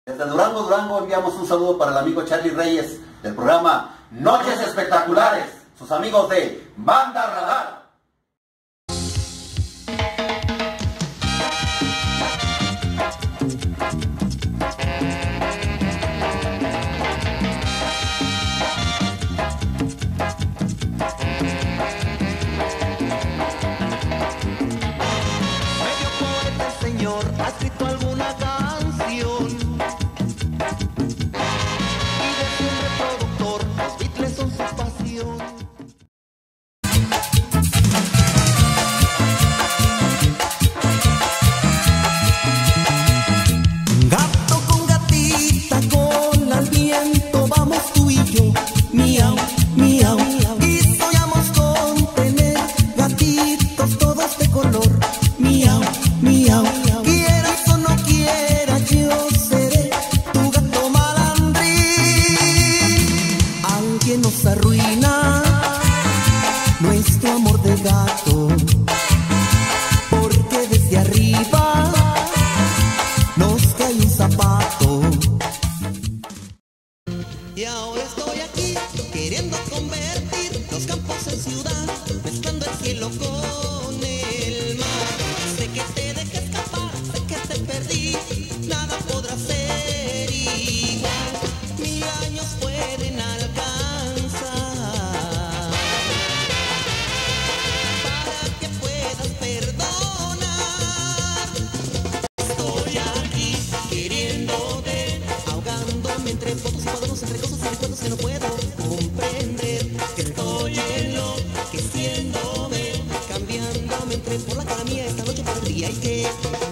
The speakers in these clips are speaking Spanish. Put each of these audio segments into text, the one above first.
Desde Durango, Durango enviamos un saludo para el amigo Charlie Reyes del programa Noches Espectaculares, sus amigos de Banda Radar. Medio poeta el señor ha escrito alguna canción y de siempre productor, los Beatles son su pasión. Gato con gatita, cola al viento, vamos tú y yo, miau, miau, y soñamos con tener gatitos todos de color, miau, miau, quieras o no quieras, yo seré tu gato malandrín. Alguien nos arruina nuestro amor de gato, porque desde arriba nos cae un zapato. Y ahora estoy aquí queriendo convertir los campos en ciudad, mezclando el cielo con el mar. Sé que te dejé escapar, sé que te perdí, nada podrá ser igual. 1000 años pueden alcanzar para que puedas perdonar. Estoy aquí queriéndote, ahogándome entre fotos y cuadernos, entre cosas y recuerdos que no puedo comprender. Estoy enloqueciéndome, cambiándome entre por la cara mía esta noche por el día y que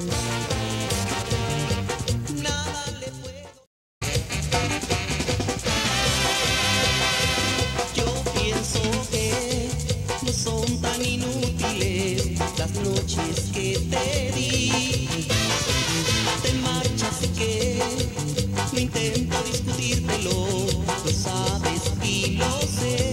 nada le puedo. Yo pienso que no son tan inútiles las noches que te di. Te marchas y que no intento discutírtelo, lo sabes y lo sé.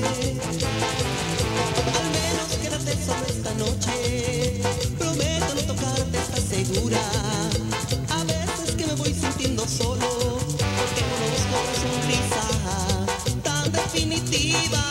Al menos quédate solo esta noche, prometo no tocarte, ¿estás segura? A veces que me voy sintiendo solo, porque conozco una sonrisa tan definitiva.